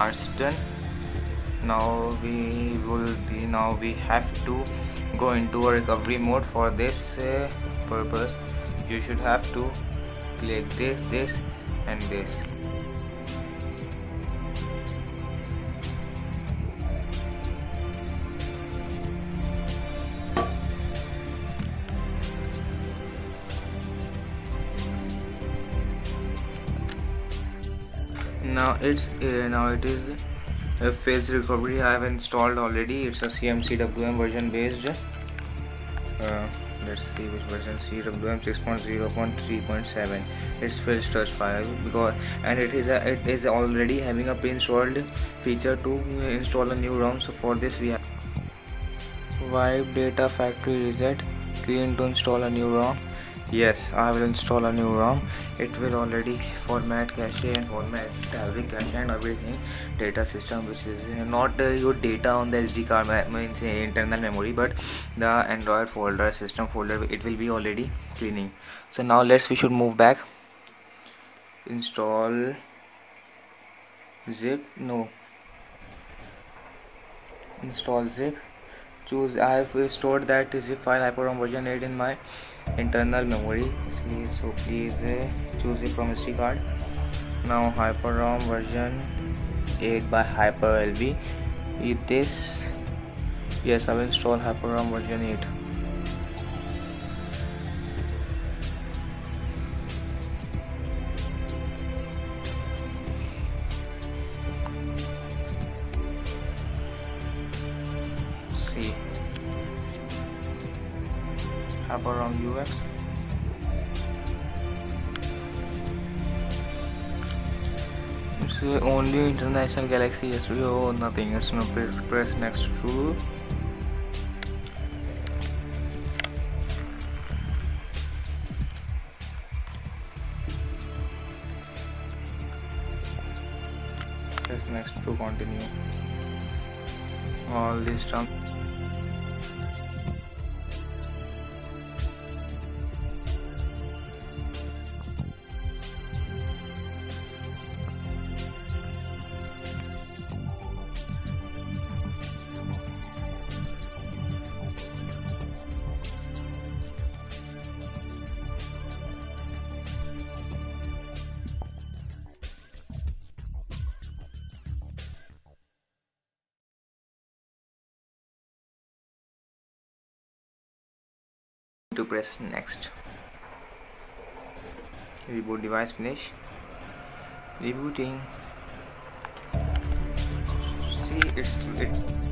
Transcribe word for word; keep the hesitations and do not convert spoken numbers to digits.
It's done. Now we will be now we have to go into a recovery mode. For this uh, purpose you should have to click this this and this. Now it's uh, now it is a phase recovery I have installed already. It's a C M C W M version based. Uh, let's see which version. C W M six point zero point three point seven. It's Philips Touch file because and it is a, it is already having a pre-installed feature to install a new ROM. So for this we have wipe data factory reset clean to install a new ROM. Yes, I will install a new ROM. It will already format cache and format every cache and everything. Data system, which is not uh, your data on the S D card, means uh, internal memory, but the Android folder, system folder, it will be already cleaning. So now let's we should move back. Install zip. No. Install zip. Choose. I have stored that zip file HyperROM version eight in my internal memory, so please uh, choose it from S D card. Now HyperROM version eight by HyperLV. With this, yes, I will install HyperROM version eight. See HyperROM U X. It's uh, only International Galaxy S V O, nothing. It's no press, press next to. Press next to continue. All these terms. To press next. Reboot device, finish. Rebooting. See, it's it